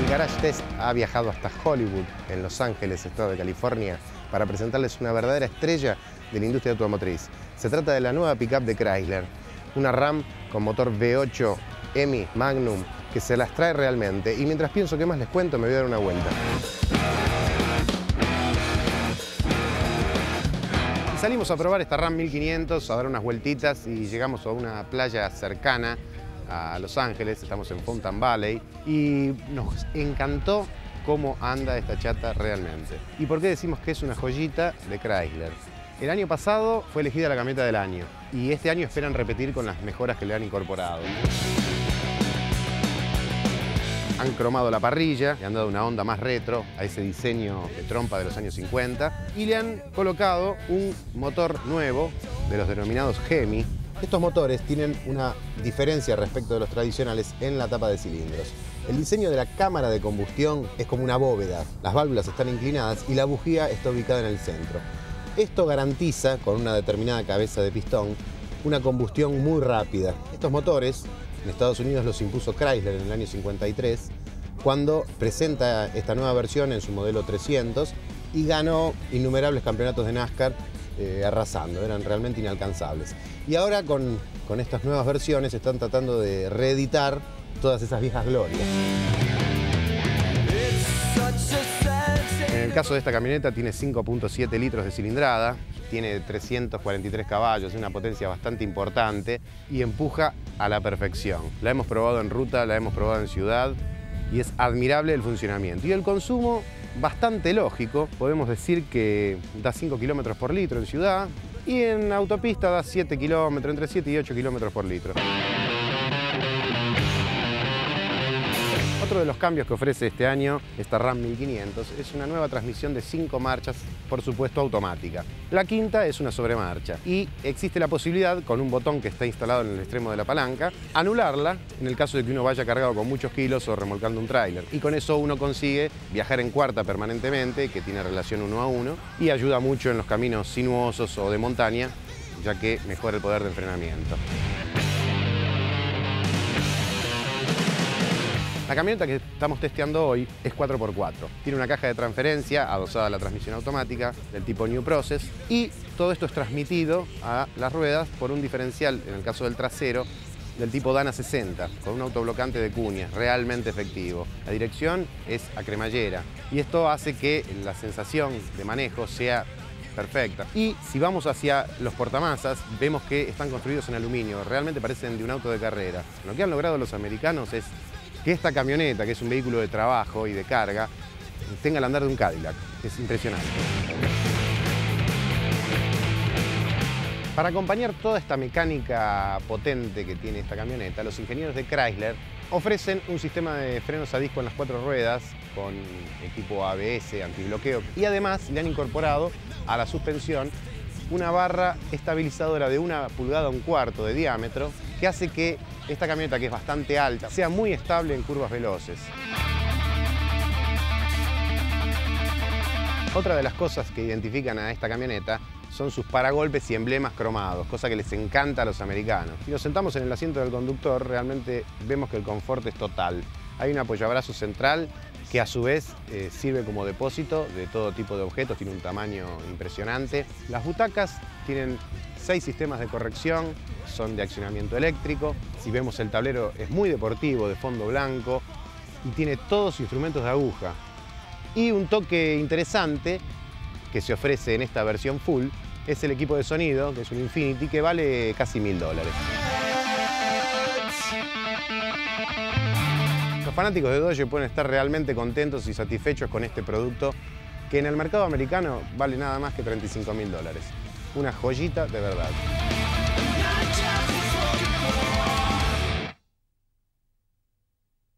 Garage Test ha viajado hasta Hollywood, en Los Ángeles, estado de California, para presentarles una verdadera estrella de la industria automotriz. Se trata de la nueva pickup de Chrysler, una Ram con motor V8 Hemi Magnum que se las trae realmente. Y mientras pienso qué más les cuento, me voy a dar una vuelta. Y salimos a probar esta Ram 1500, a dar unas vueltitas y llegamos a una playa cercana a Los Ángeles, estamos en Fountain Valley y nos encantó cómo anda esta chata realmente. ¿Y por qué decimos que es una joyita de Chrysler? El año pasado fue elegida la camioneta del año y este año esperan repetir con las mejoras que le han incorporado. Han cromado la parrilla, le han dado una onda más retro a ese diseño de trompa de los años 50 y le han colocado un motor nuevo de los denominados Hemi. Estos motores tienen una diferencia respecto de los tradicionales en la tapa de cilindros. El diseño de la cámara de combustión es como una bóveda. Las válvulas están inclinadas y la bujía está ubicada en el centro. Esto garantiza, con una determinada cabeza de pistón, una combustión muy rápida. Estos motores, en Estados Unidos los impuso Chrysler en el año 53, cuando presenta esta nueva versión en su modelo 300 y ganó innumerables campeonatos de NASCAR arrasando, eran realmente inalcanzables. Y ahora con estas nuevas versiones están tratando de reeditar todas esas viejas glorias. En el caso de esta camioneta tiene 5.7 litros de cilindrada, tiene 343 caballos, una potencia bastante importante y empuja a la perfección. La hemos probado en ruta, la hemos probado en ciudad y es admirable el funcionamiento. Y el consumo bastante lógico, podemos decir que da 5 kilómetros por litro en ciudad y en autopista da 7 kilómetros, entre 7 y 8 kilómetros por litro. Otro de los cambios que ofrece este año esta Ram 1500 es una nueva transmisión de 5 marchas, por supuesto automática. La quinta es una sobremarcha y existe la posibilidad, con un botón que está instalado en el extremo de la palanca, anularla en el caso de que uno vaya cargado con muchos kilos o remolcando un tráiler. Y con eso uno consigue viajar en cuarta permanentemente, que tiene relación 1 a 1, y ayuda mucho en los caminos sinuosos o de montaña, ya que mejora el poder de enfrenamiento. La camioneta que estamos testeando hoy es 4x4. Tiene una caja de transferencia adosada a la transmisión automática del tipo New Process y todo esto es transmitido a las ruedas por un diferencial, en el caso del trasero, del tipo Dana 60, con un autoblocante de cuñas realmente efectivo. La dirección es a cremallera y esto hace que la sensación de manejo sea perfecta. Y si vamos hacia los portamasas, vemos que están construidos en aluminio, realmente parecen de un auto de carrera. Lo que han logrado los americanos es que esta camioneta, que es un vehículo de trabajo y de carga, tenga el andar de un Cadillac. Es impresionante. Para acompañar toda esta mecánica potente que tiene esta camioneta, los ingenieros de Chrysler ofrecen un sistema de frenos a disco en las 4 ruedas con equipo ABS, antibloqueo, y además le han incorporado a la suspensión una barra estabilizadora de 1,25 pulgadas de diámetro que hace que esta camioneta, que es bastante alta, sea muy estable en curvas veloces. Otra de las cosas que identifican a esta camioneta son sus paragolpes y emblemas cromados, cosa que les encanta a los americanos. Si nos sentamos en el asiento del conductor, realmente vemos que el confort es total. Hay un apoyabrazos central que a su vez sirve como depósito de todo tipo de objetos, tiene un tamaño impresionante. Las butacas tienen 6 sistemas de corrección, son de accionamiento eléctrico. Si vemos el tablero es muy deportivo, de fondo blanco y tiene todos instrumentos de aguja. Y un toque interesante que se ofrece en esta versión full es el equipo de sonido, que es un Infinity, que vale casi $1000. Los fanáticos de Dodge pueden estar realmente contentos y satisfechos con este producto que en el mercado americano vale nada más que $35.000. Una joyita de verdad.